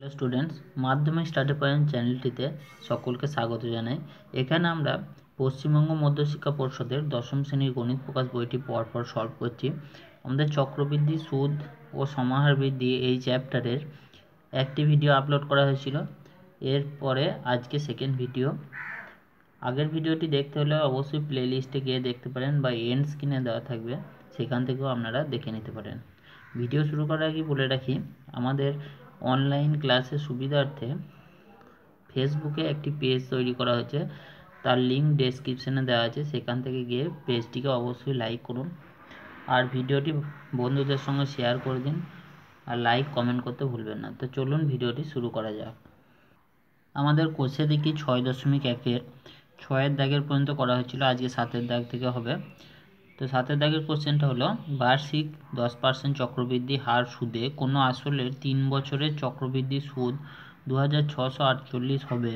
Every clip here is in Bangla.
স্টুডেন্টস, মাধ্যমিক স্টাডি পয়েন্ট চ্যানেলটিতে সকলকে স্বাগত জানাই। এখানে আমরা পশ্চিমবঙ্গ মধ্যশিক্ষা পর্ষদের দশম শ্রেণীর গণিত প্রকাশ বইটি পরপর সলভ করছি। আমাদের চক্রবৃদ্ধি, সুদ ও সমাহার বৃদ্ধি এই চ্যাপ্টারের একটি ভিডিও আপলোড করা হয়েছিল। এরপরে আজকে সেকেন্ড ভিডিও। আগের ভিডিওটি দেখতে হলে অবশ্যই প্লে লিস্টে গিয়ে দেখতে পারেন বা এন্ড স্ক্রিনে দেওয়া থাকবে, সেখান থেকেও আপনারা দেখে নিতে পারেন। ভিডিও শুরু করার আগে বলে রাখি, আমাদের অনলাইন ক্লাসের সুবিধার্থে ফেসবুকে একটি পেজ তৈরি করা হয়েছে, তার লিঙ্ক ডেসক্রিপশনে দেওয়া আছে, সেখান থেকে গিয়ে পেজটিকে অবশ্যই লাইক করুন আর ভিডিওটি বন্ধুদের সঙ্গে শেয়ার করে দিন আর লাইক কমেন্ট করতে ভুলবেন না। তো চলুন ভিডিওটি শুরু করা যাক। আমাদের কোষে দেখি 6.1-এর 6-এর দাগের পর্যন্ত করা হয়েছিল, আজকে 7-এর দাগ থেকে হবে। তো 7-এর দাগের কোশ্চেনটা হলো, বার্ষিক 10% চক্রবৃদ্ধি হার সুদে কোনো আসলের 3 বছরের চক্রবৃদ্ধি সুদ 2648 হবে,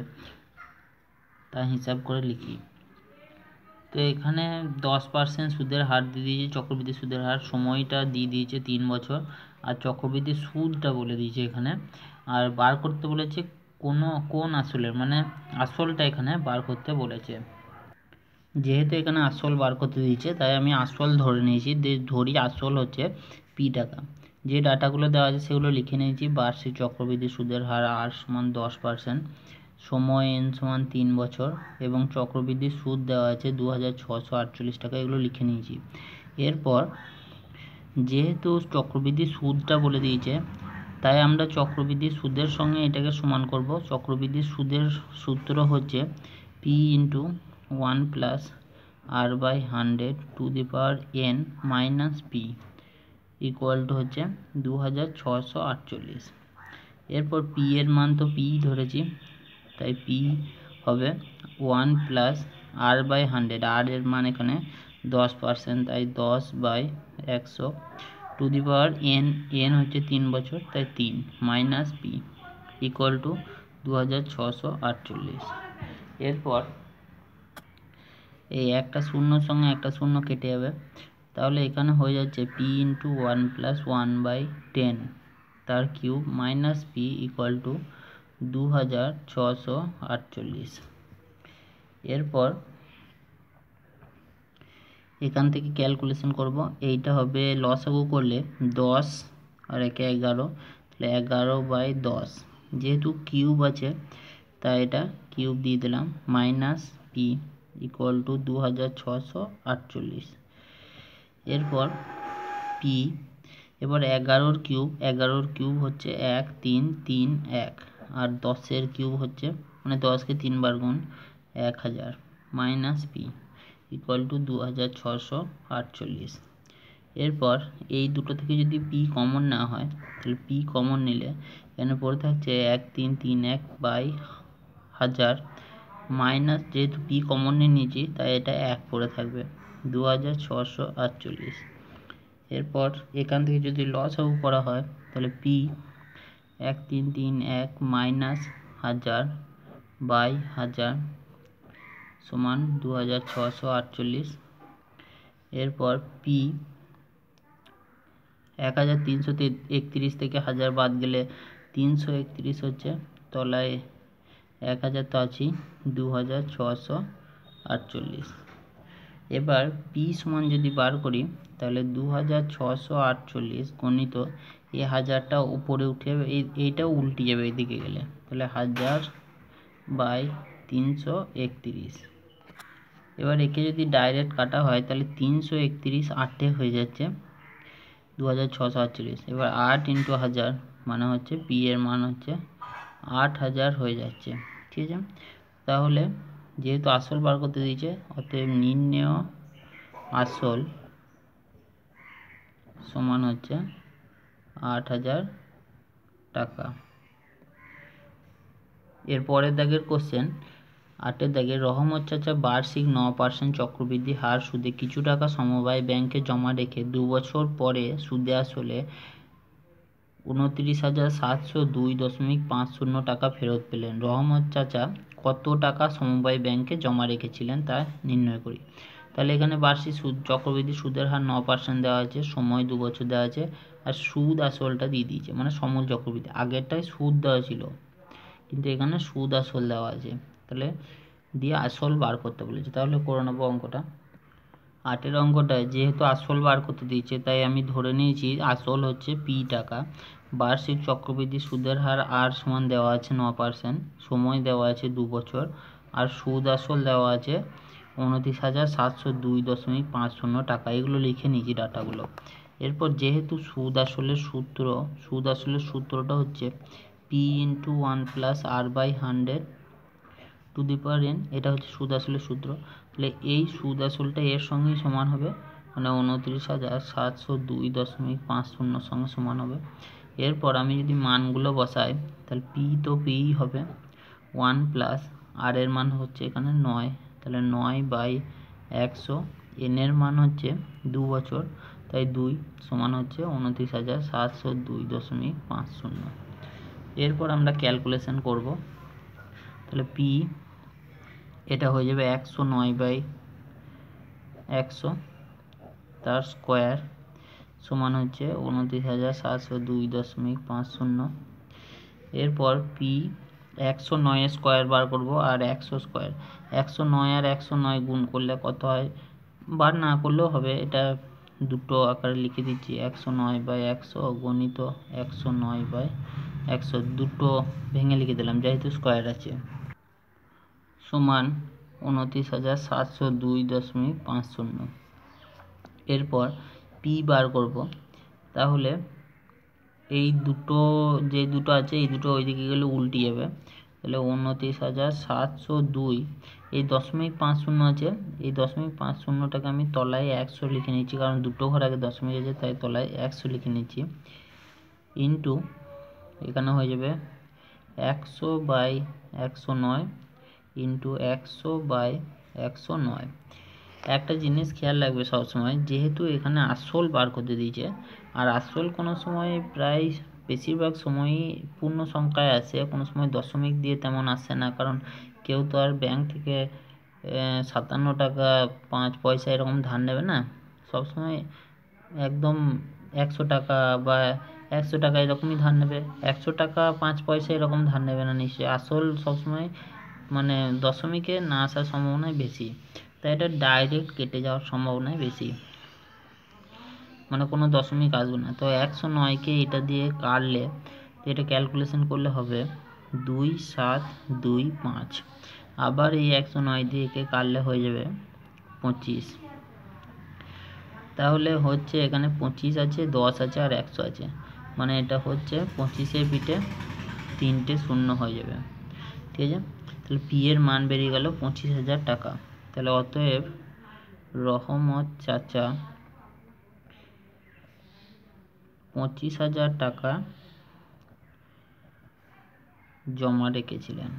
তা হিসাব করে লিখি। তো এখানে 10% সুদের হার দিয়ে দিয়েছে, চক্রবৃদ্ধি সুদের হার, সময়টা দিয়ে দিয়েছে 3 বছর, আর চক্রবৃদ্ধি সুদটা বলে দিয়েছে এখানে। আর বার করতে বলেছে কোন আসলের, মানে আসলটা এখানে বার করতে বলেছে। যেহেতু এখানে আসল বার করতে দিয়েছে, তাই আমি আসল ধরে নিয়েছি। ধরি আসল হচ্ছে পি টাকা। যে ডাটাগুলো দেওয়া আছে সেগুলো লিখে নিয়েছি। বার্ষিক চক্রবৃদ্ধি সুদের হার আর সমান 10%, সময় এন সমান 3 বছর এবং চক্রবৃদ্ধি সুদ দেওয়া আছে 2648 টাকা, এগুলো লিখে নিয়েছি। এরপর যেহেতু চক্রবৃদ্ধি সুদটা বলে দিয়েছে, তাই আমরা চক্রবৃদ্ধি সুদের সঙ্গে এটাকে সমান করব। চক্রবৃদ্ধি সুদের সূত্র হচ্ছে P into 1 plus R by 100 to the power n minus P equal to হচ্ছে 2648। এরপর পি এর মান তো পি ধরেছি, তাই পি হবে 1 প্লাস আর বাই 100, আর এর মান এখানে 10%, তাই 10/100 টু দি পাওয়ার n হচ্ছে 3 বছর, তাই 3 মাইনাস পি ইকুয়াল টু 2648। এরপর এই একটা শূন্যর সঙ্গে একটা শূন্য কেটে যাবে, তাহলে এখানে হয়ে যাচ্ছে পি ইন্টু 1 প্লাস 1/10 তার cube minus P equal to 2648। এরপর এখান থেকে ক্যালকুলেশন করব। এইটা হবে লসাগু করলে 10 আর 1 11, তাহলে 11/10। যেহেতু কিউব আছে তাই এটা কিউব দিয়ে দিলাম, মাইনাস পি ইকুয়াল টু 2648। এরপর পি, এবার 11-র কিউব হচ্ছে 1 3 3 1, আর 10-এর কিউব হচ্ছে, মানে 10কে 3 বার গুণ 1000 মাইনাস পি ইকুয়াল টু 2648। এরপর এই দুটো থেকে যদি পি কমন নেওয়া হয়, তাহলে পি কমন নিলে এখানে পড়ে থাকছে 1331/1000 মাইনাস, যেহেতু পি কমন নিয়েছি তাই এটা 1 পড়ে থাকবে, 2648। এরপর এখান থেকে যদি লসাগু করা হয়, তাহলে পি 1331 মাইনাস 1000/1000 সমান 2648। এরপর পি 1331 থেকে 1000 বাদ গেলে 331 হচ্ছে, তলায় 1000 তো আছেই, 2648। এবার পি সমান যদি বার করি, তাহলে 2648 গণিত এই 1000টা উপরে উঠে যাবে, এইটাও উল্টে যাবে এদিকে গেলে, তাহলে 1000/331। এবার একে যদি ডাইরেক্ট কাটা হয়, তাহলে 331 8 হয়ে যাচ্ছে 2648। এবার 8 ইন্টু 1000 মানে হচ্ছে পি এর মান হচ্ছে 8000 হয়ে যাচ্ছে, ঠিক আছে। তাহলে যেহেতু আসল বার করতে দিয়েছে, অতএব নির্ণেয় আসল সমান হচ্ছে 8000 টাকা। এর পরের দাগের কোশ্চেন, 8-এর দাগে, রহমত চাচা বার্ষিক 9% চক্রবৃদ্ধি হার সুদে কিছু টাকা সমবায় ব্যাংকে জমা রেখে 2 বছর পরে সুদে আসলে 29,702.50 টাকা ফেরত পেলেন। রহমত চাচা কত টাকা সমবায় ব্যাংকে জমা রেখেছিলেন তা নির্ণয় করি। তাহলে এখানে বার্ষিক সুদ, চক্রবৃদ্ধি সুদের হার 9% দেওয়া আছে, সময় 2 বছর দেওয়া আছে, আর সুদ আসলটা দিয়ে দিয়েছে, মানে সমূল চক্রবৃদ্ধি। আগেরটায় সুদ দেওয়া ছিল, কিন্তু এখানে সুদ আসল দেওয়া আছে, তাহলে দিয়ে আসল বার করতে বলেছে। তাহলে করে নেবো অঙ্কটা। 8 অঙ্কটায় যেহেতু আসল বার করতে দিয়েছে, তাই আমি ধরে নিয়েছি আসল হচ্ছে পি টাকা। বার্ষিক চক্রবৃদ্ধি সুদের হার আর সমান দেওয়া আছে 9%, সময় দেওয়া আছে 2 বছর, আর সুদ আসল দেওয়া আছে 29,702.50 টাকা। এগুলো লিখে নিয়েছি ডাটাগুলো। এরপর যেহেতু সুদ আসলের সূত্রটা হচ্ছে P into 1+r/100 to the power n, এটা হচ্ছে সুদ আসলের সূত্র। তাহলে এই সুদ আসলটা এর সঙ্গেই সমান হবে, মানে 29,702.50 সঙ্গে সমান হবে। এরপর আমি যদি মানগুলো বসাই, তাহলে পি তো পিই হবে, 1 আর এর মান হচ্ছে এখানে 9, তাহলে 9/100, এন এর মান হচ্ছে 2 বছর, তাই 2 সমান হচ্ছে 29,702.50। এরপর আমরা ক্যালকুলেশন করব। তাহলে পি এটা হয়ে যাবে 109/100 তার স্কোয়ার সমান হচ্ছে 29,702.50। এরপর পি 109 স্কোয়ার বার করব, আর 100 স্কোয়ার, 109 আর 109 গুণ করলে কত হয়, বার না করলেও হবে, এটা দুটো আকারে লিখে দিচ্ছি, 109/100 গণিত 109/100, দুটো ভেঙে লিখে দিলাম যেহেতু স্কোয়ার আছে, সমান 29,702.50। এরপর পি বার করব, তাহলে এই দুটো যে দুটো আছে এই দুটো ওইদিকে গেলে উল্টে যাবে, তাহলে 29,702, এই 0.50 আছে, এই 0.50টাকে আমি তলায় 100 লিখে নিচ্ছি, কারণ দুটো ঘর আগে দশমিক আছে তাই তলায় 100 লিখে নিচ্ছি, ইন্টু এখানে হয়ে যাবে 100/109 ইন্টু 100/109। একটা জিনিস খেয়াল রাখবে সবসময়, যেহেতু এখানে আসল বার করতে দিয়েছে, আর আসল কোনো সময় প্রায় বেশিরভাগ সময়ই পূর্ণ সংখ্যায় আসে, কোনো সময় দশমিক দিয়ে তেমন আসে না, কারণ কেউ তো আর ব্যাংক থেকে 57 টাকা 5 পয়সা এরকম ধার নেবে না, সবসময় একদম 100 টাকা বা 100 টাকা এরকমই ধার নেবে, 100 টাকা 5 পয়সা এরকম ধার নেবে না নিশ্চয়ই। আসল সবসময় মানে দশমিকে না আসার সম্ভাবনাই বেশি, তাই এটা ডাইরেক্ট কেটে যাওয়ার সম্ভাবনাই বেশি, মানে কোনো দশমিক আসবে না। তো 109কে এটা দিয়ে কাটলে, তো এটা ক্যালকুলেশন করলে হবে 2725, আবার এই 109 দিয়ে একে কাটলে হয়ে যাবে 25। তাহলে হচ্ছে এখানে 25 আছে, 10 আছে আর 100 আছে, মানে এটা হচ্ছে 25-এর পিঠে 3টে শূন্য হয়ে যাবে, ঠিক আছে। তাহলে পি এর মান বেরিয়ে গেল 25,000 টাকা। তাহলে অতএব রহমত চাচা 25,000 টাকা জমা রেখেছিলেন,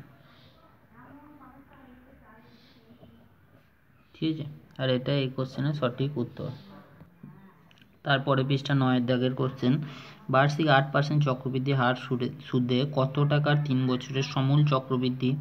ঠিক আছে। আর এটা এই কোশ্চেনের সঠিক উত্তর। তারপরে পৃষ্ঠা 9 দাগের কোশ্চেন, বার্ষিক 8% চক্রবৃদ্ধি হার সুদে কত টাকার 3 বছরের সমূল চক্রবৃদ্ধি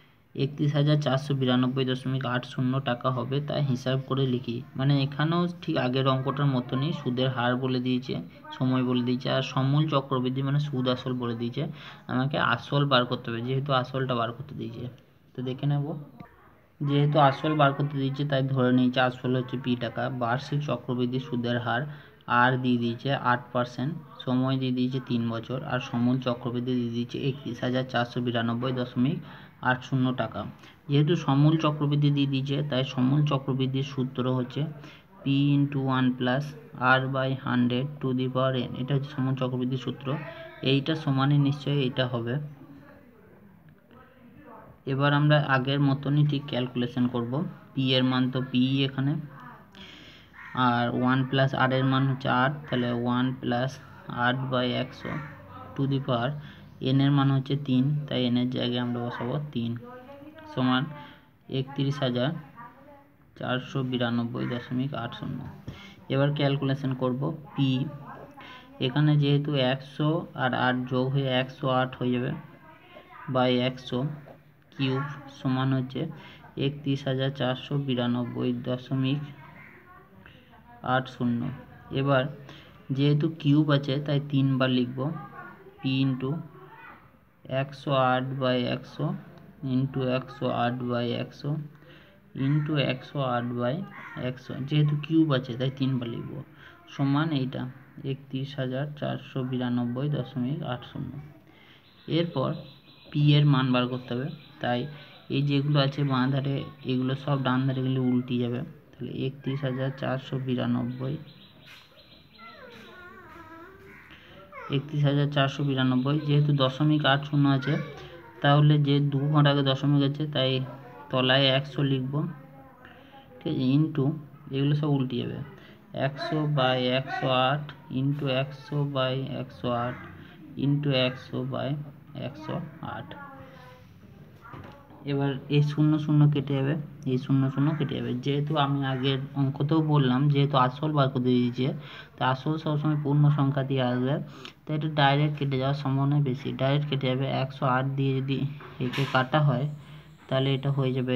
31,492.80 টাকা হবে, তা হিসাব করে লিখি। মানে এখানেও ঠিক আগের অঙ্কটার মতনই সুদের হার বলে দিয়েছে, সময় বলে দিয়েছে, আর সমূল চক্রবৃদ্ধি মানে সুদ আসল বলে দিয়েছে। আমাকে আসল বার করতে হবে, যেহেতু আসলটা বার করতে দিয়েছে, তো দেখে নেব। যেহেতু আসল বার করতে দিয়েছে তাই ধরে নিয়েছে আসল হচ্ছে পি টাকা, বার্ষিক চক্রবৃদ্ধি সুদের হার আর দিয়ে দিয়েছে 8%, সময় দিয়ে দিয়েছে 3 বছর, আর সমূল চক্রবৃদ্ধি দিয়ে দিয়েছে 31,492.80 টাকা। যেহেতু সমূল চক্রবৃদ্ধি দিয়ে দিয়েছে তাই সমূল চক্রবৃদ্ধির সূত্র হচ্ছে P into 1+r/100 to the power n, এটা হচ্ছে সমূল চক্রবৃদ্ধির সূত্র। এইটা সমানই নিশ্চয়ই এটা হবে। এবার আমরা আগের মতনই ঠিক ক্যালকুলেশন করব। পি এর মান তো পি এখানে, আর 1+r এর মান হচ্ছে 8, তাহলে 1+8/100 টু দি পাওয়ার n এর মান হচ্ছে 3, তাই n এর জায়গায় আমরা বসাবো 3, সমান 31,492.80। এবার ক্যালকুলেশন করব পি, এখানে যেহেতু 100 আর 8 যোগ হয়ে 108 হয়ে যাবে, বাই 100 কিউব সমান হচ্ছে 31,492.80। এবার যেহেতু কিউব আছে তাই 3 বার লিখব, পি ইন্টু 108/100 ইন্টু 108/100 ইন্টু 108/100, যেহেতু কিউব আছে তাই 3 বার লিখব, সমান এইটা 31,492.80। এরপর পি এর মান বার করতে হবে, তাই এই যেগুলো আছে বাঁ ধারে এগুলো সব ডান ধারে গেলে উল্টে যাবে, তাহলে 31,492, যেহেতু 0.80 আছে তাহলে যে 2 ঘর আগে দশমিক আছে তাই তলায় 100 লিখব, ঠিক আছে, ইন্টু এগুলো সব উল্টে যাবে 100/108 ইন্টু 100/108 ইন্টু 100/108। এবার এই 0 কেটে যাবে, এই 0 কেটে যাবে। যেহেতু আমি আগের অঙ্কতেও বললাম যেহেতু আসল বার করে দিয়েছে, তো আসল সবসময় পূর্ণ সংখ্যা দিয়ে আসবে, তাই এটা ডাইরেক্ট কেটে যাওয়ার সম্ভাবনা বেশি, ডাইরেক্ট কেটে যাবে। 108 দিয়ে যদি একে কাটা হয় তাহলে এটা হয়ে যাবে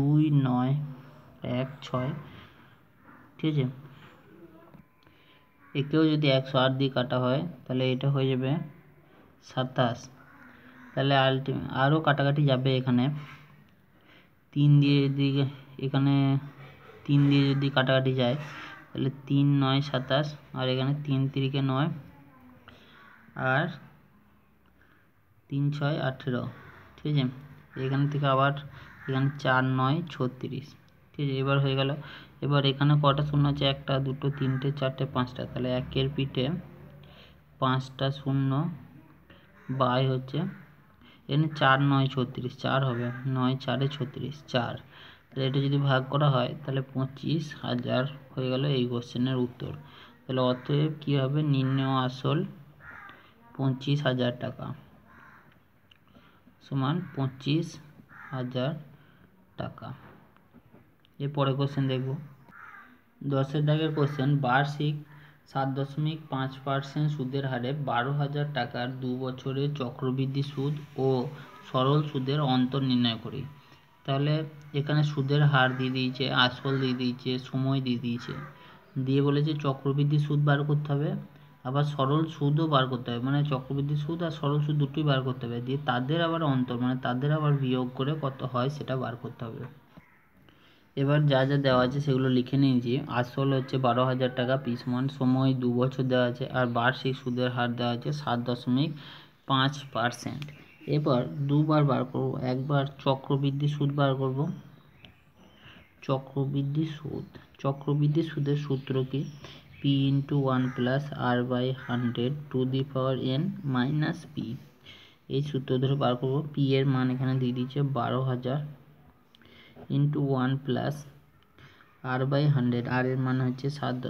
2916, ঠিক আছে। একেও যদি 108 দিয়ে কাটা হয় তাহলে এটা হয়ে যাবে 27, তাহলে আরও কাটাকাটি যাবে, এখানে 3 দিয়ে যদি এখানে 3 দিয়ে যদি কাটাকাটি যায় তাহলে 3 9 27, আর এখানে 3 3 9 আর 3 6 18, ঠিক আছে। এখান থেকে আবার এখানে 4 9 36, ঠিক আছে। এবার হয়ে গেল। এবার এখানে কটা শূন্য আছে, 1 2 3 4 5টা, তাহলে 1-এর পিঠে 5টা শূন্য বাই হচ্ছে এখানে 4 9 36, 4 হবে, 9 4 36 4, তাহলে এটা যদি ভাগ করা হয় তাহলে 25,000 হয়ে গেল এই কোশ্চেনের উত্তর। তাহলে অতএব কী হবে, নির্ণেয় আসল 25,000 টাকা সমান 25,000 টাকা। এরপরে কোশ্চেন দেখব 10-এর দাগের কোশ্চেন, বার্ষিক 7.5% সুদের হারে 12,000 টাকার 2 বছরের চক্রবৃদ্ধি সুদ ও সরল সুদের অন্তর নির্ণয় করি। তাহলে এখানে সুদের হার দিয়ে দিয়েছে, আসল দিয়ে দিয়েছে, সময় দিয়ে দিয়েছে, দিয়ে বলেছে চক্রবৃদ্ধি সুদ বার করতে হবে, আবার সরল সুদও বার করতে হবে, মানে চক্রবৃদ্ধি সুদ আর সরল সুদ দুটোই বার করতে হবে, দিয়ে তাদের আবার অন্তর মানে তাদের আবার বিয়োগ করে কত হয় সেটা বার করতে হবে। এবার যা যা দেওয়া আছে সেগুলো লিখে নিয়েছি। আসল হচ্ছে 12,000 টাকা, পি সমান সময় 2 বছর দেওয়া আছে, আর বার্ষিক সুদের হার দেওয়া আছে 7.5%। এবার দুবার বার করব, একবার চক্রবৃদ্ধি সুদ বার করব। চক্রবৃদ্ধি সুদের সূত্র কি, P into 1 plus r/100 to the power n minus P, এই সূত্র ধরে বার করব। পি এর মান এখানে দিয়ে দিচ্ছে 12,000 ইন্টু 1 প্লাস r/100, আর এর মান হচ্ছে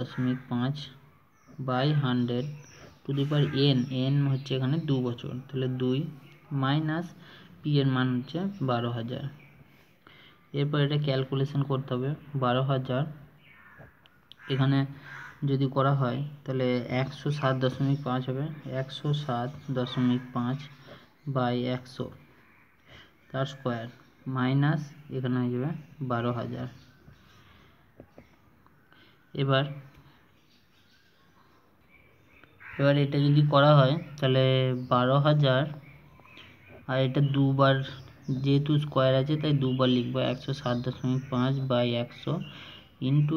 7.5/100 টু দি পাওয়ার n হচ্ছে এখানে 2 বছর, তাহলে 2 মাইনাস পি এর মান হচ্ছে 12,000। এরপর এটা ক্যালকুলেশন করতে হবে। 12,000 এখানে যদি করা হয় তাহলে 107.5 হবে, 107.5/100 তার স্কোয়ার মাইনাস এখানে হয়ে যাবে 12,000। এবার এটা যদি করা হয় তাহলে 12,000 আর এটা দুবার, যেহেতু স্কোয়ার আছে তাই দুবার লিখবো, 107.5/100 ইন্টু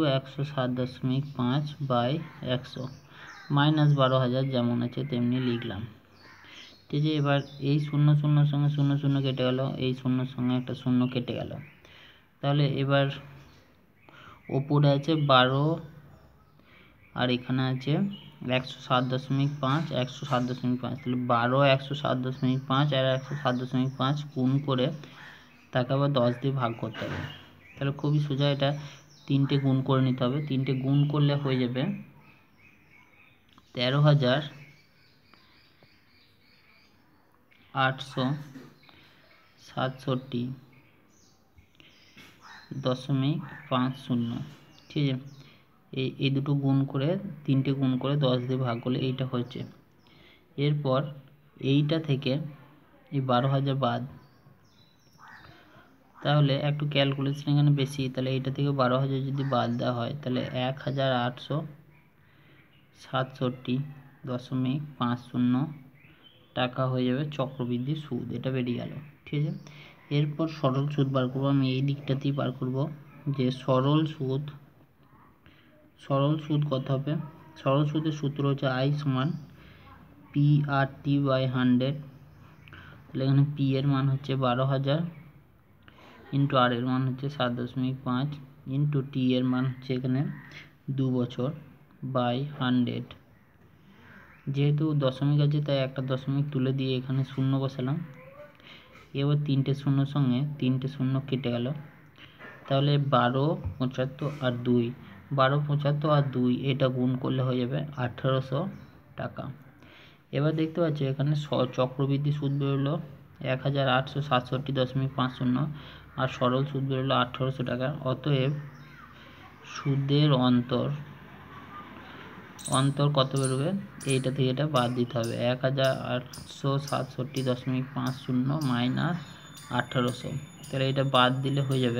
107.5/100 মাইনাস 12,000 যেমন আছে তেমনি লিখলাম, ঠিক আছে। এবার এই 0 0 সঙ্গে 0 0 কেটে গেল, এই 0 সঙ্গে একটা 0 কেটে গেল, তাহলে এবার ওপরে আছে 12 আর এখানে আছে 107.5 107.5, তাহলে 12 107.5 আর 107.5 গুণ করে তাকে আবার 10 দিয়ে ভাগ করতে হবে। তাহলে খুবই সোজা, এটা 3টে গুণ করে নিতে হবে, 3টে গুণ করলে হয়ে যাবে 13,867.50, ঠিক আছে। এই দুটো গুণ করে 3টে গুণ করে 10 দিয়ে ভাগ করলে এইটা হচ্ছে। এরপর এইটা থেকে এই 12,000 বাদ, তাহলে একটু ক্যালকুলেশন এখানে বেশি, তাহলে এইটা থেকে 12,000 যদি বাদ দেওয়া হয় তাহলে 1,800 67.50 টাকা হয়ে যাবে চক্রবৃদ্ধি সুদ। এটা বেরিয়ে গেল, ঠিক আছে। এরপর সরল সুদ বার করবো। আমি এই দিকটাতেই বার করব যে সরল সুদ কত হবে। সরল সুদের সূত্র হচ্ছে I সমান PRT/100। তাহলে এখানে P এর মান হচ্ছে 12,000 ইন্টু আর এর মান হচ্ছে 7.5 ইন্টু টি এর মান হচ্ছে এখানে 2 বছর বাই 100। যেহেতু দশমিক আছে তাই একটা দশমিক তুলে দিয়ে এখানে শূন্য বসালাম। এবার 3টে শূন্যর সঙ্গে 3টে শূন্য কেটে গেল। তাহলে 12, 75 আর 2, 12, 75 আর 2 এটা গুণ করলে হয়ে যাবে 1800 টাকা। এবার দেখতে পাচ্ছ এখানে চক্রবৃদ্ধি সুদ বেরোলো 1867.50 আর সরল সুদ বেরোলো 1800 টাকা। অতএব সুদের অন্তর কত বেরোবে, এইটা থেকে এটা বাদ দিতে হবে। 1867.50 মাইনাস 1800। তাহলে এটা বাদ দিলে হয়ে যাবে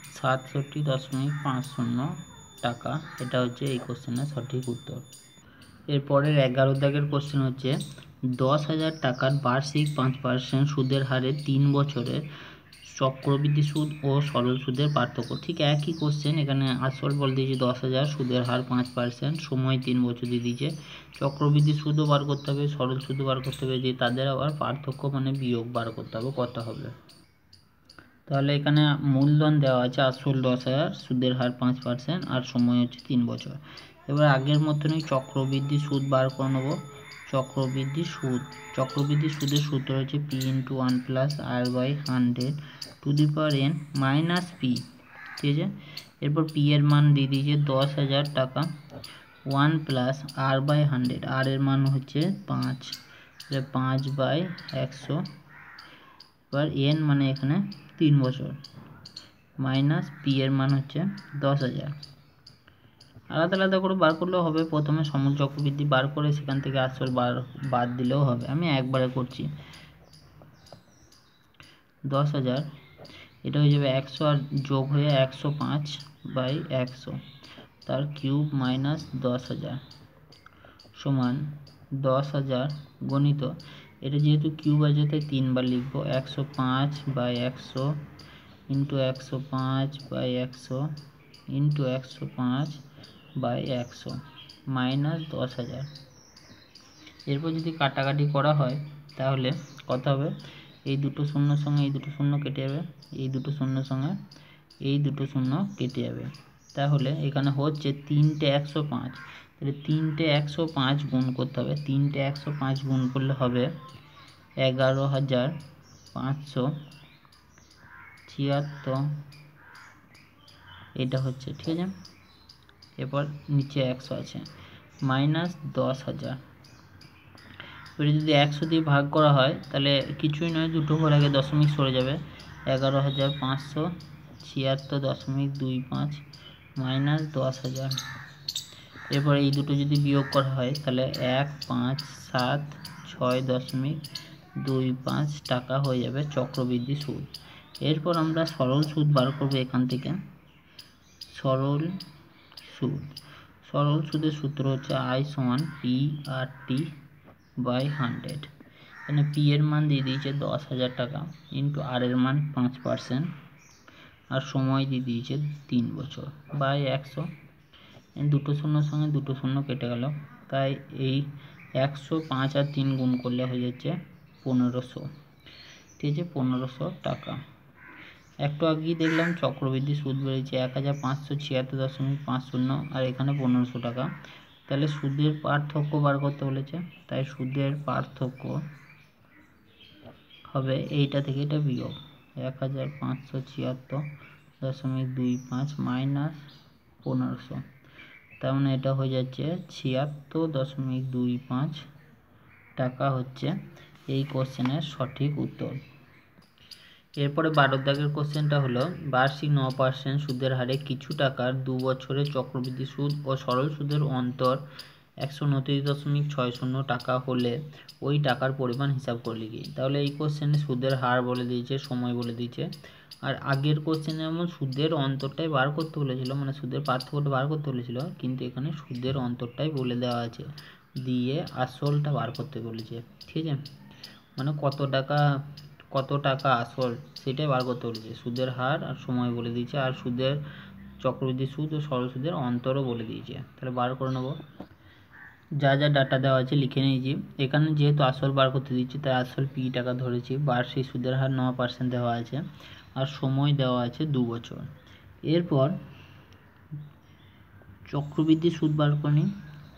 67.50 টাকা। এটা হচ্ছে এই কোশ্চেনের সঠিক উত্তর। এরপরের 11 দাগের কোশ্চেন হচ্ছে 10,000 টাকার বার্ষিক 5% সুদের হারে 3 বছরে চক্রবৃদ্ধি সুদ ও সরল সুদের পার্থক্য। ঠিক একই কোশ্চেন, এখানে আসল বলে দিয়েছে 10,000, সুদের হার 5%, সময় 3 বছর দিয়ে দিয়েছে। চক্রবৃদ্ধি সুদও বার করতে হবে, সরল সুদও বার করতে হবে, যে তাদের আবার পার্থক্য মানে বিয়োগ বার করতে হবে কত হবে। তাহলে এখানে মূলধন দেওয়া আছে আসল 10,000, সুদের হার 5% আর সময় হচ্ছে 3 বছর। এবার আগের মতনই চক্রবৃদ্ধি সুদ বার করে নেব। চক্রবৃদ্ধি সুদের সূত্র হচ্ছে P × 1 + R/100 to the power n minus P, ঠিক আছে। এরপর P এর মান দিয়ে দিয়েছে 10,000 টাকা, 1 + R/100, আর এর মান হচ্ছে 5, 5/100। এবার n মানে এখানে 3 বছর মাইনাস P এর মান হচ্ছে 10,000। আলাদা আলাদা করে বার করলেও হবে, প্রথমে সমূল চক্রবৃদ্ধি বার করে সেখান থেকে আসল বাদ দিলেও হবে। আমি একবারে করছি। 10,000 এটা হয়ে যাবে 100 আর যোগ হয়ে 105/100 তার কিউব মাইনাস 10,000 সমান 10,000 গণিত, এটা যেহেতু কিউব আছে তাই 3 বার লিখবো। 105/100 ইন্টু 105/100 ইন্টু 105/100 মাইনাস 10,000। এরপর যদি কাটাকাটি করা হয় তাহলে কত হবে, এই দুটো শূন্যর সঙ্গে এই দুটো শূন্য কেটে যাবে, এই দুটো শূন্যর সঙ্গে এই দুটো শূন্য কেটে যাবে। তাহলে এখানে হচ্ছে 3টে 105, তাহলে 3টে 105 গুণ করতে হবে। 3টে 105 গুণ করলে হবে 11,576, এটা হচ্ছে, ঠিক আছে। এরপর নিচে 100 আছে মাইনাস 10,000। এবারে যদি 100 দিয়ে ভাগ করা হয় তাহলে কিছুই নয়, দুটো ঘর আগে দশমিক সরে যাবে। 11,576.25 মাইনাস 10,000। এরপর এই দুটো যদি বিয়োগ করা হয় তাহলে 1,576.25 টাকা হয়ে যাবে চক্রবৃদ্ধি সুদ। এরপর আমরা সরল সুদ বার করবো এখান থেকে। সরল সুদের সূত্র হচ্ছে I সমান PRT/100। এখানে P এর মান দিয়ে দিয়েছে 10,000 টাকা ইন্টু আর এর মান 5% আর সময় দিয়ে দিয়েছে 3 বছর বাই 100। দুটো শূন্যর সঙ্গে দুটো শূন্য কেটে গেল, তাই এই 105 আর 3 গুণ করলে হয়ে যাচ্ছে 1500, ঠিক আছে, 1500 টাকা। একটু আগেই দেখলাম চক্রবৃদ্ধি সুদ বেড়েছে 1,576.50 আর এখানে 1500 টাকা। তাহলে সুদের পার্থক্য বার করতে বলেছে, তাই সুদের পার্থক্য হবে এইটা থেকে এটা বিয়োগ 1,576.25 মাইনাস 1500, তার মানে এটা হয়ে যাচ্ছে 76.25 টাকা হচ্ছে এই কোশ্চেনের সঠিক উত্তর। এরপরে 12 দাগের কোশ্চেনটা হলো বার্ষিক 9% সুদের হারে কিছু টাকার 2 বছরের চক্রবৃদ্ধি সুদ ও সরল সুদের অন্তর 129.60 টাকা হলে ওই টাকার পরিমাণ হিসাব করে লিখি। তাহলে এই কোশ্চেনে সুদের হার বলে দিয়েছে, সময় বলে দিয়েছে। আর আগের কোশ্চেনে যেমন সুদের অন্তরটাই বার করতে বলেছিল, মানে সুদের পার্থক্যটা বার করতে বলেছিল, কিন্তু এখানে সুদের অন্তরটাই বলে দেওয়া আছে, দিয়ে আসলটা বার করতে বলেছে। ঠিক আছে, মানে কত টাকা আসল সেটাই বার করতে বলেছে। সুদের হার আর সময় বলে দিয়েছে, আর সুদের চক্রবৃদ্ধি সুদ ও সরল সুদের অন্তরও বলে দিয়েছে। তাহলে বার করে নেব। যা যা ডাটা দেওয়া আছে লিখে নিয়েছি। এখানে যেহেতু আসল বার করতে দিচ্ছি তাই আসল পি টাকা ধরেছি। বার্ষিক সুদের হার 9% দেওয়া আছে, আর সময় দেওয়া আছে 2 বছর। এরপর চক্রবৃদ্ধি সুদ বার করে নিই।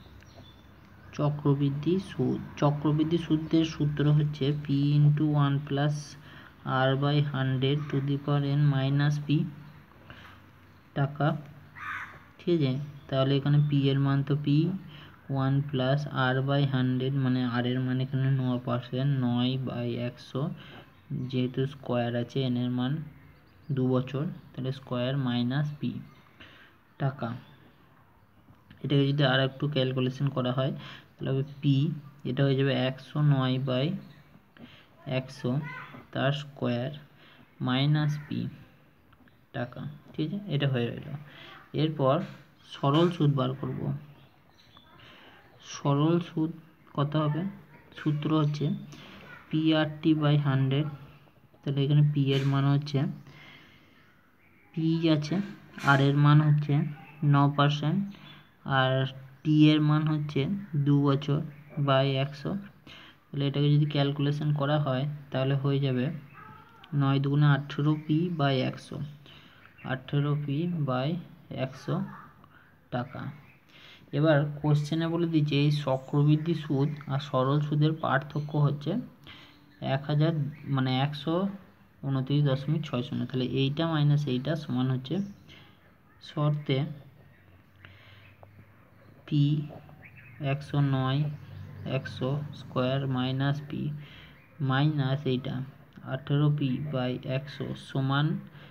চক্রবৃদ্ধি সুদের সূত্র হচ্ছে P into 1 plus R by 100 to the power n minus P টাকা। ঠিক আছে, তাহলে এখানে পি এর মান তো পি 1 প্লাস আর বাই 100, মানে আর এর মান এখানে 9%, 9 বাই 100, যেহেতু স্কোয়ার আছে n এর মান 2 বছর, তাহলে স্কোয়ার মাইনাস পি টাকা। এটাকে যদি আর একটু ক্যালকুলেশন করা হয় তাহলে হবে পি, এটা হয়ে যাবে 109 বাই 100 তার স্কোয়ার মাইনাস পি টাকা। ঠিক আছে, এটা হয়ে গেল। এরপর সরল সুদ বার করব। সরল সুদ কত হবে? সূত্র হচ্ছে পি আর টি বাই 100। তাহলে এখানে পি এর মান হচ্ছে পি আছে, আর এর মান হচ্ছে 9%, আর টি এর মান হচ্ছে 2 বছর বাই 100। তাহলে এটাকে যদি ক্যালকুলেশন করা হয় তাহলে হয়ে যাবে 9 দুগুণে 18 পি বাই 100, 18 পি বাই 100 টাকা। এবার কোশ্চেনে বলে দিচ্ছে এই চক্রবৃদ্ধি সুদ আর সরল সুদের পার্থক্য হচ্ছে 1000, মানে 129.60। তাহলে এইটা মাইনাস এইটা সমান হচ্ছে শর্তে P 109 100 square minus P minus এইটা 18 পি বাই 100 সমান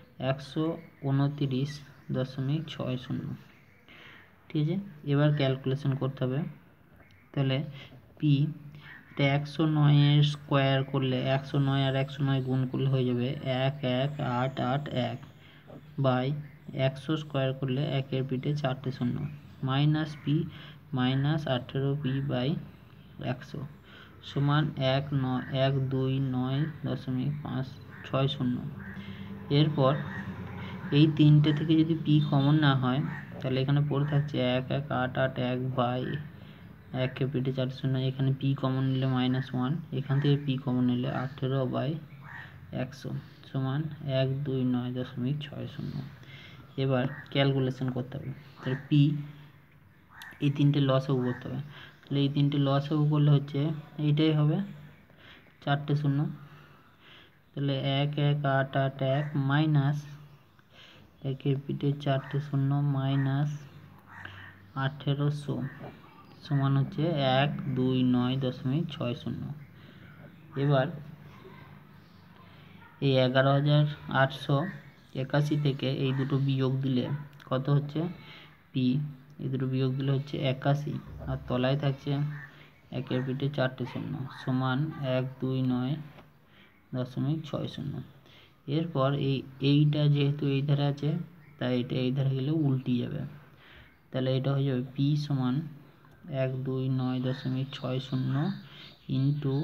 129.60। ঠিক আছে, এবার ক্যালকুলেশন করতে হবে। তাহলে পি, এটা 109 স্কোয়ার করলে 109 আর 109 গুণ করলে হয়ে যাবে 11881 বাই 100 স্কোয়ার করলে 1 এর পিঠে 4টে শূন্য, minus P minus 18 P by 100 সমান 129.560। এরপর এই তিনটে থেকে যদি পি কমন না হয় তাহলে এখানে পড়ে থাকছে 11881 বাই 1 কে পিঠে 4 শূন্য, এখানে পি কমন নিলে -1, এখান থেকে পি কমন নিলে 18 বাই 100 সমান 129.60। এবার ক্যালকুলেশন করতে হবে। তাহলে পি, এই তিনটে লসাগু করতে হবে। তাহলে এই তিনটে লসাগু করলে হচ্ছে এইটাই হবে 4টে শূন্য। তাহলে 11881 মাইনাস 1 এর পিঠে 4টে শূন্য মাইনাস 1800 সমান হচ্ছে 129.60। এবার এই 11,881 থেকে এই দুটো বিয়োগ দিলে কত হচ্ছে পি, এই দুটো বিয়োগ দিলে হচ্ছে 81, আর তলায় থাকছে 1 এর পিঠে 4টে শূন্য সমান 129.60। এরপর এইটা যেহেতু এই ধারে আছে তাই এটা এই ধারে গেলে উল্টি যাবে। তাহলে এটা হয়ে যাবে পি সমান 129.60 ইন্টু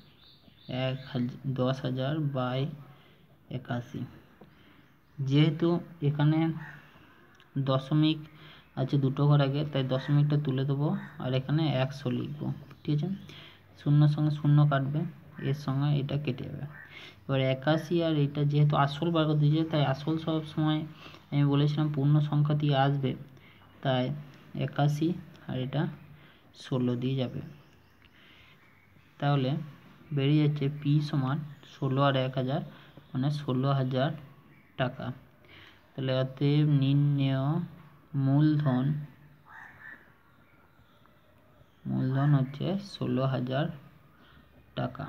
10,000 বাই 81। যেহেতু এখানে দশমিক আছে দুটো ঘর আগে তাই দশমিকটা তুলে দেবো, আর এখানে 100 লিখবো। ঠিক আছে, শূন্যর সঙ্গে শূন্য কাটবে, এর সঙ্গে এটা কেটে যাবে। এবার 81 আর এটা যেহেতু আসল বার করতে দিয়েছে তাই আসল সব সময় আমি বলেছিলাম পূর্ণ সংখ্যা দিয়ে আসবে, তাই 81 আর এটা 16 দিয়ে যাবে। তাহলে বেরিয়ে যাচ্ছে পি সমান 16 আর 1000 মানে 16,000 টাকা। তাহলে অতএব নির্ণেয় মূলধন হচ্ছে 16,000 টাকা।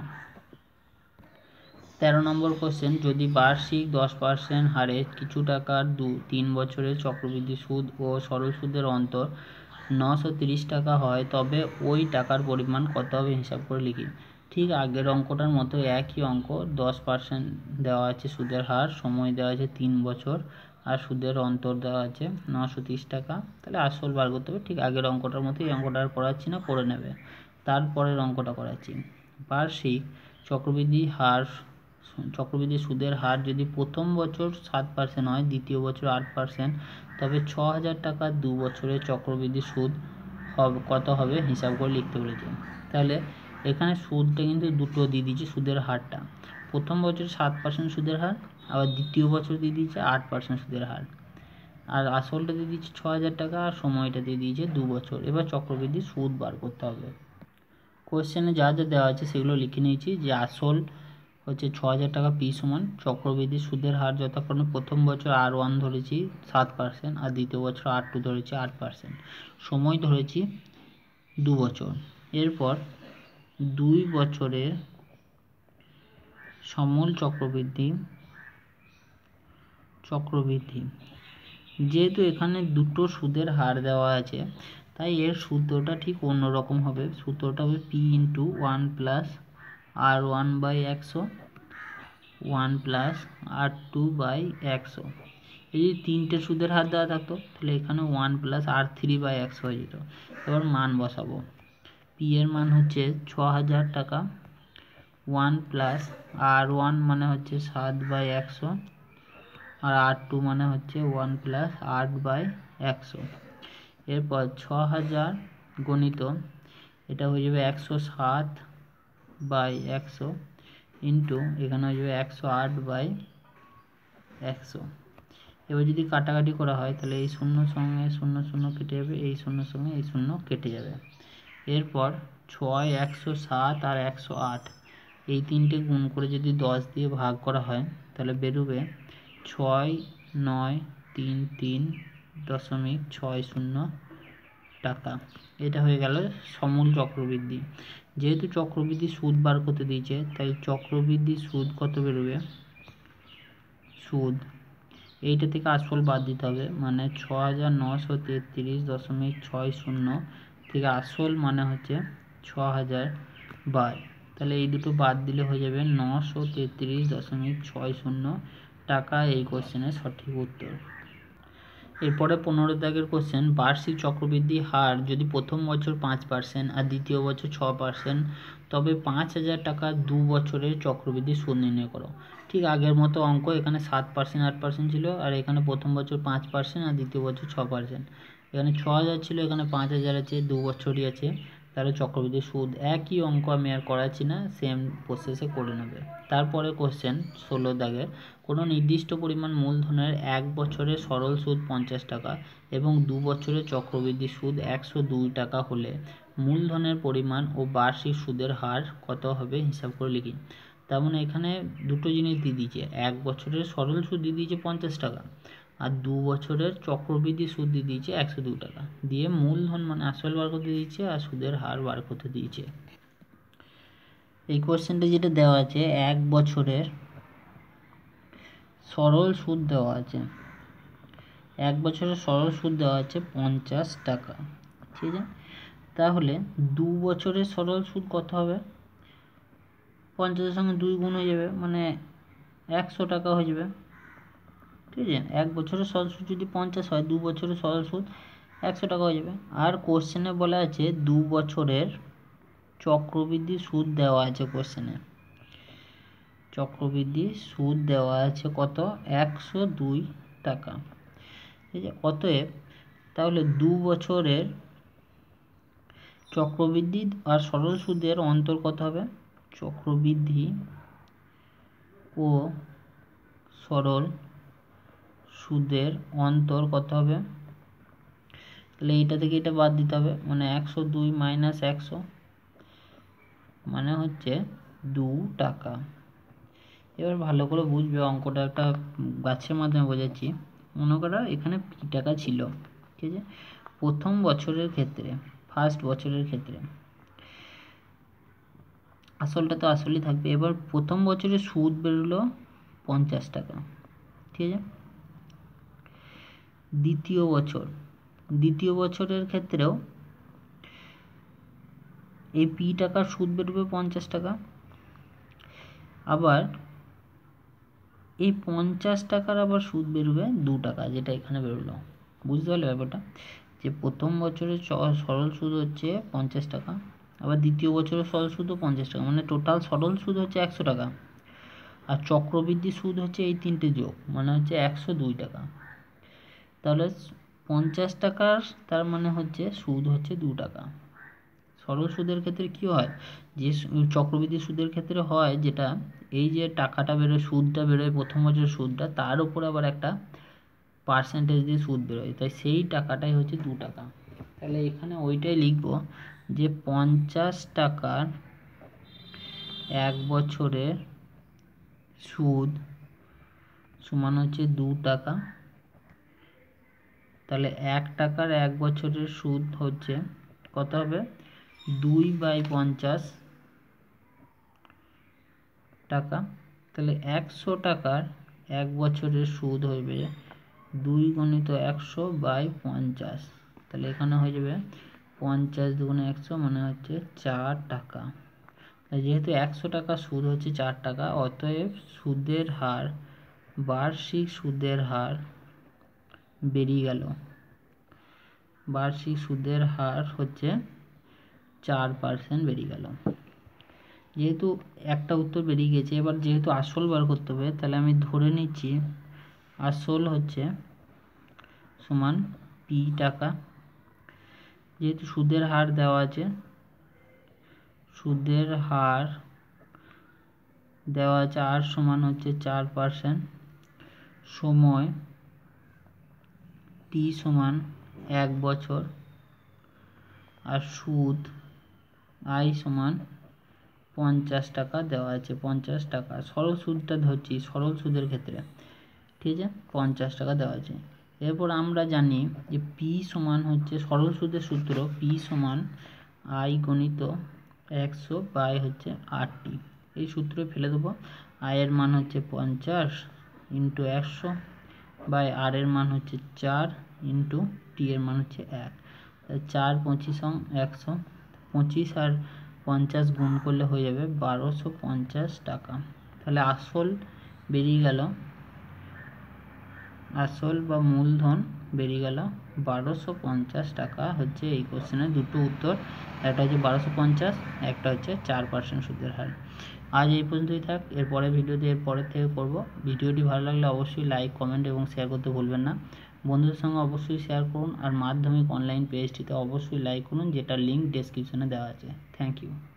13 নম্বর কোশ্চেন, যদি বার্ষিক 10% হারে কিছু টাকার 3 বছরের চক্রবৃদ্ধি সুদ ও সরল সুদের অন্তর 930 টাকা হয় তবে ওই টাকার পরিমাণ কত হবে হিসাব করে লিখি। ঠিক আগের অঙ্কটার মতো একই অঙ্ক, 10% দেওয়া আছে সুদের হার, সময় দেওয়া আছে 3 বছর, আর সুদের অন্তর দেওয়া আছে 930 টাকা। তাহলে আসল বার করতে হবে। ঠিক আগের অঙ্কটার মতো, এই অঙ্কটা আর করাচ্ছি না, করে নেবে। তারপরের অঙ্কটা করাচ্ছি। বার্ষিক চক্রবৃদ্ধি সুদের হার যদি প্রথম বছর 7% হয়, দ্বিতীয় বছর 8%, তবে 6000 টাকা 2 বছরের চক্রবৃদ্ধি সুদ কত হবে হিসাব করে লিখতে বলেছে। তাহলে এখানে সুদটা কিন্তু দুটো দিয়ে দিয়েছে, সুদের হারটা প্রথম বছর 7% সুদের হার, আবার দ্বিতীয় বছর দিয়ে দিয়েছে 8% সুদের হার, আর আসলটা দিয়ে দিয়েছে 6000 টাকা, আর সময়টা দিয়ে দিয়েছে 2 বছর। এবার চক্রবৃদ্ধি সুদ বার করতে হবে। কোশ্চেনে যা যা দেওয়া আছে সেগুলো লিখে নিয়েছি। যে আসল হচ্ছে 6000 টাকা পি সমান, চক্রবৃদ্ধি সুদের হার যথাক্রমে প্রথম বছর R1 ধরেছি 7% আর দ্বিতীয় বছর R2 ধরেছি 8%, সময় ধরেছি 2 বছর। এরপর 2 বছরের সমূল চক্রবৃদ্ধি যেহেতু এখানে দুটো সুদের হার দেওয়া আছে, তাই এর সূত্রটা ঠিক অন্যরকম হবে। সূত্রটা হবে P × 1 + R1/100 1 + R2/100। এই যে তিনটে সুদের হার দেওয়া থাকতো, তাহলে এখানে 1 + R3/100 হয়ে যেত। এবার মান বসাবো। P এর মান হচ্ছে 6000 টাকা, 1 + R1 মানে হচ্ছে 7/100, আর R2 মানে হচ্ছে 1 + 8/100। এরপর 6000 গণিত এটা হয়ে যাবে 107/100 ইন্টু এখানে হয়ে যাবে 108/100। এবার যদি কাটাকাটি করা হয় তাহলে এই 0 সঙ্গে 0 0 কেটে যাবে, এই 0 সঙ্গে এই 0 কেটে যাবে। এরপর 6, 107 আর 108 এই তিনটে গুণ করে যদি 10 দিয়ে ভাগ করা হয় তাহলে বেরোবে 6933.60 টাকা। এটা হয়ে গেল সমূল চক্রবৃদ্ধি। যেহেতু চক্রবৃদ্ধি সুদ বার করতে দিয়েছে, তাই চক্রবৃদ্ধি সুদ কত বেরোবে, সুদ এইটা থেকে আসল বাদ দিতে হবে, মানে 6933.60 থেকে আসল মানে হচ্ছে 6000 বাদ, তাহলে এই দুটো বাদ দিলে হয়ে যাবে 933.60 টাকা। এই কোশ্চেনের সঠিক উত্তর। এরপরে 15 দাগের কোশ্চেন, বার্ষিক চক্রবৃদ্ধি হার যদি প্রথম বছর 5% আর দ্বিতীয় বছর 6%, তবে 5000 টাকা 2 বছরের চক্রবৃদ্ধি সুদ নির্ণয় করো। ঠিক আগের মতো অঙ্ক, এখানে 7% 8% ছিল, আর এখানে প্রথম বছর 5% আর দ্বিতীয় বছর 6%। এখানে 6000 ছিল, এখানে 5000 আছে, 2 বছরই আছে, তাহলে চক্রবৃদ্ধি সুদ একই অঙ্ক, আমি আর করাচ্ছি না, সেম প্রসেসে করে নেবে। তারপরে কোশ্চেন 16 দাগে, কোনো নির্দিষ্ট পরিমাণ মূলধনের 1 বছরের সরল সুদ 50 টাকা এবং 2 বছরের চক্রবৃদ্ধি সুদ 102 টাকা হলে মূলধনের পরিমাণ ও বার্ষিক সুদের হার কত হবে হিসাব করে লিখি। তার মানে এখানে দুটো জিনিস দিয়ে দিয়েছে, 1 বছরের সরল সুদ দিয়ে দিয়েছে 50 টাকা, আর 2 বছরের চক্রবৃদ্ধি সুদ দিয়ে দিয়েছে 102 টাকা, দিয়ে মূলধন মানে আসল বার করতে দিয়েছে আর সুদের হার বার করতে দিয়েছে। এই কোশ্চেনটা যেটা দেওয়া আছে, 1 বছরের সরল সুদ দেওয়া আছে, 1 বছরের সরল সুদ দেওয়া আছে 50 টাকা, ঠিক আছে। তাহলে 2 বছরের সরল সুদ কত হবে, 50-এর সঙ্গে 2 গুণ হয়ে যাবে, মানে 100 টাকা হয়ে যাবে, ঠিক আছে। 1 বছরের সরল সুদ যদি 50 হয়, 2 বছরের সরল সুদ 100 টাকা হয়ে যাবে। আর কোশ্চেনে বলা আছে 2 বছরের চক্রবৃদ্ধি সুদ দেওয়া আছে, কোশ্চেনে চক্রবৃদ্ধি সুদ দেওয়া আছে কত, 102 টাকা, ঠিক আছে। অতএব তাহলে 2 বছরের চক্রবৃদ্ধি আর সরল সুদের অন্তর কত হবে, চক্রবৃদ্ধি ও সরল সুদের অন্তর কত হবে, তাহলে এইটা থেকে এটা বাদ দিতে হবে, মানে 102 - 100 মানে হচ্ছে 2 টাকা। এবার ভালো করে বুঝবে, অঙ্কটা একটা গাছের মাধ্যমে বোঝাচ্ছি। মনে করো এখানে পি টাকা ছিল, ঠিক আছে, প্রথম বছরের ক্ষেত্রে, ফার্স্ট বছরের ক্ষেত্রে আসলটা তো আসলই থাকবে। এবার প্রথম বছরে সুদ বেরোলো 50 টাকা, ঠিক আছে। দ্বিতীয় বছর দ্বিতীয় বছরের ক্ষেত্রেও এই পি টাকার সুদ বেরোবে 50 টাকা। আবার এই 50 টাকার আবার সুদ বেরোবে 2 টাকা, যেটা এখানে বেরোলো। বুঝতে পারলে ব্যাপারটা, যে প্রথম বছরে সরল সুদ হচ্ছে 50 টাকা, আবার দ্বিতীয় বছরে সরল সুদও 50 টাকা, মানে টোটাল সরল সুদ হচ্ছে 100 টাকা, আর চক্রবৃদ্ধি সুদ হচ্ছে এই তিনটে যোগ, মানে হচ্ছে 102 টাকা। তাহলে 50 টাকার তার মানে হচ্ছে সুদ হচ্ছে 2 টাকা। সরল সুদের ক্ষেত্রে কি হয়, যে চক্রবৃদ্ধি সুদের ক্ষেত্রে হয় যেটা, এই যে টাকাটা বেরোয়, সুদটা বেরোয় প্রথম বছরের সুদটা, তার উপর আবার একটা পার্সেন্টেজ দিয়ে সুদ বেরোয়, তাই সেই টাকাটাই হচ্ছে 2 টাকা। তাহলে এখানে ওইটাই লিখবো যে 50 টাকার 1 বছরের সুদ সমান হচ্ছে 2 টাকা। তাহলে 1 টাকার 1 বছরের সুদ হচ্ছে কত হবে, 2/50 টাকা। তাহলে 100 টাকার 1 বছরের সুদ হবে 2 গুণিত 100/50। তাহলে এখানে হয়ে যাবে 50 দুগুণে 100 মানে হচ্ছে 4 টাকা। যেহেতু 100 টাকা সুদ হচ্ছে 4 টাকা, অতএব সুদের হার, বার্ষিক সুদের হার বেরিয়ে গেল, বার্ষিক সুদের হার হচ্ছে 4% বেরিয়ে গেল। যেহেতু একটা উত্তর বেরিয়ে গেছে, এবার যেহেতু আসল বার করতে হবে, তাহলে আমি ধরে নিচ্ছি আসল হচ্ছে সমান পি টাকা। যেহেতু সুদের হার দেওয়া আছে, সুদের হার দেওয়া আছে, আর সমান হচ্ছে 4%, সময় টি সমান 1 বছর, আর সুদ আই সমান 50 টাকা দেওয়া আছে। 50 টাকা সরল সুদটা ধরছি, সরল সুদের ক্ষেত্রে ঠিক আছে 50 টাকা দেওয়া আছে। এরপর আমরা জানি যে পি সমান হচ্ছে সরল সুদের সূত্র, পি সমান আই গণিত 100 বাই হচ্ছে আরটি। এই সূত্রে ফেলে দেবো, আয়ের মান হচ্ছে 50 ইন্টু 100 বাই আর এর মান হচ্ছে 4 ইন্টু টি এর মান হচ্ছে 1। 4 25 100, 25 আর 50 গুণ করলে হয়ে যাবে 1250 টাকা। তাহলে আসল বেরিয়ে গেল, আসল বা মূলধন বেরিয়ে গেল 1250 টাকা। হচ্ছে এই কোশ্চেনের দুটো উত্তর, একটা হচ্ছে 1250, একটা হচ্ছে 4% সুদের হার। আজ এই পর্যন্তই থাক, এরপরে ভিডিওতে এরপরের থেকে করব। ভিডিওটি ভালো লাগলে অবশ্যই লাইক, কমেন্ট এবং শেয়ার করতে ভুলবেন না। বন্ধুদের সঙ্গে অবশ্যই শেয়ার করুন, আর মাধ্যমিক অনলাইন পেজটিতে অবশ্যই লাইক করুন, যেটা লিঙ্ক ডেসক্রিপশনে দেওয়া আছে। Thank you.